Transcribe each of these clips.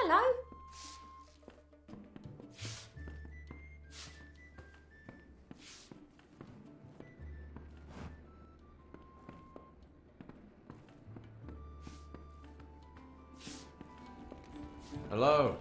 Hello. Hello.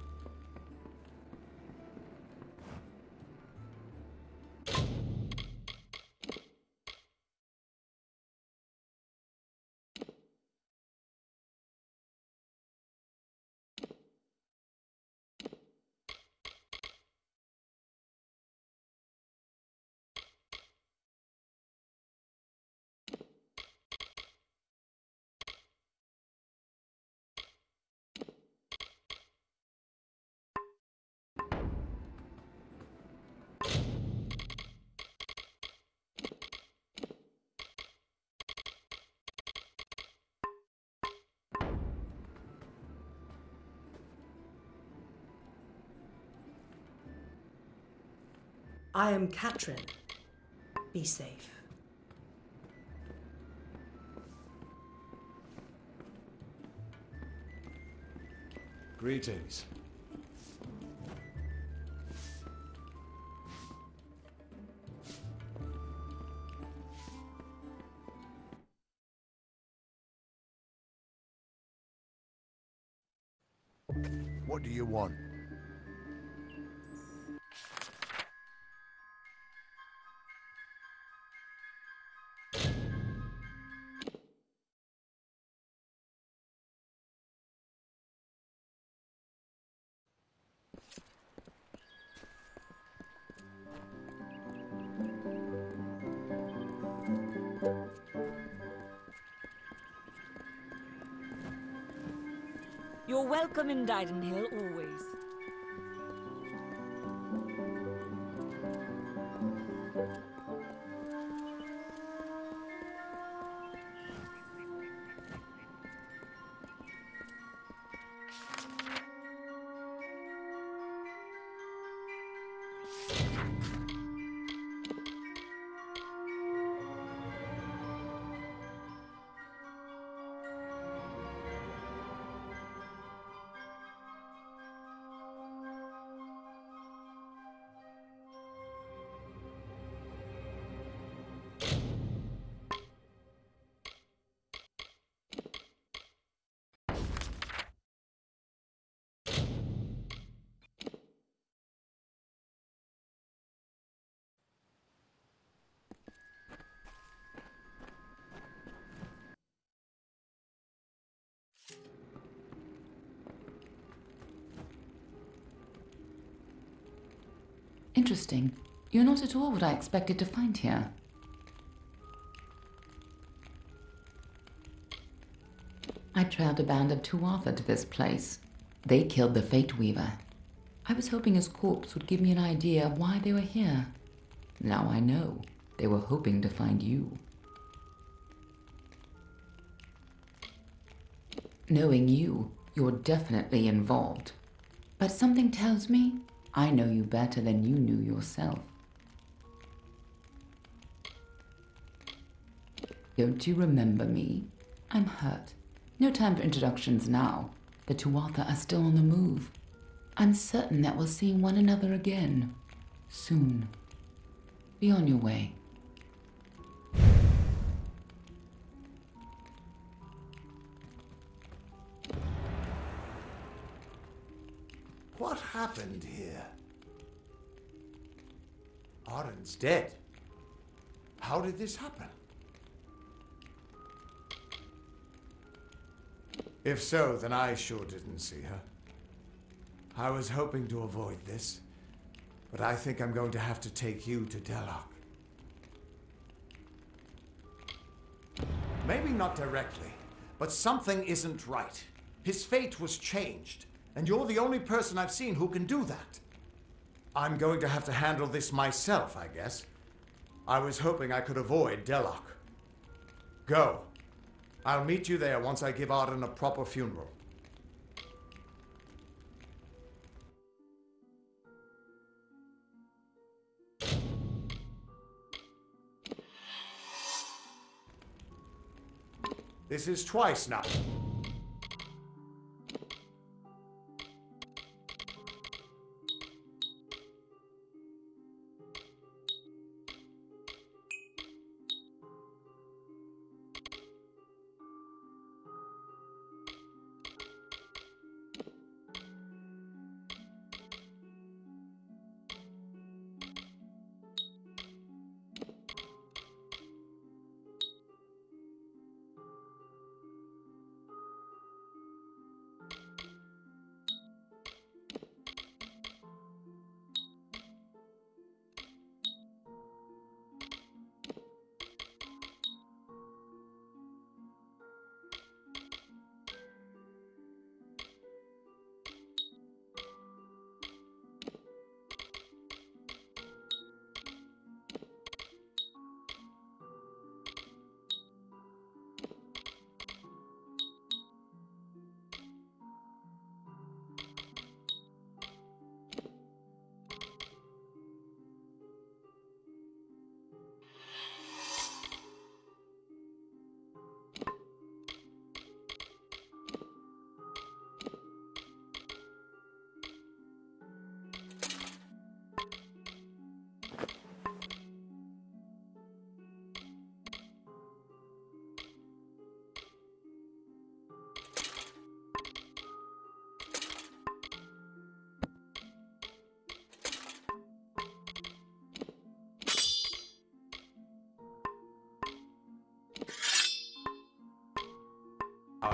I am Katrin. Be safe. Greetings. What do you want? You're welcome in Didenhill, always. Interesting. You're not at all what I expected to find here. I trailed a band of Tuatha to this place. They killed the Fate Weaver. I was hoping his corpse would give me an idea of why they were here. Now I know. They were hoping to find you. Knowing you, you're definitely involved. But something tells me I know you better than you knew yourself. Don't you remember me? I'm hurt. No time for introductions now. The Tuatha are still on the move. I'm certain that we'll see one another again. Soon. Be on your way. What happened here? Arin's dead. How did this happen? If so, then I sure didn't see her. I was hoping to avoid this, but I think I'm going to have to take you to Delok. Maybe not directly, but something isn't right. His fate was changed, and you're the only person I've seen who can do that. I'm going to have to handle this myself, I guess. I was hoping I could avoid Delok. Go. I'll meet you there once I give Arin a proper funeral. This is twice now.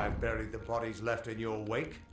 I've buried the bodies left in your wake.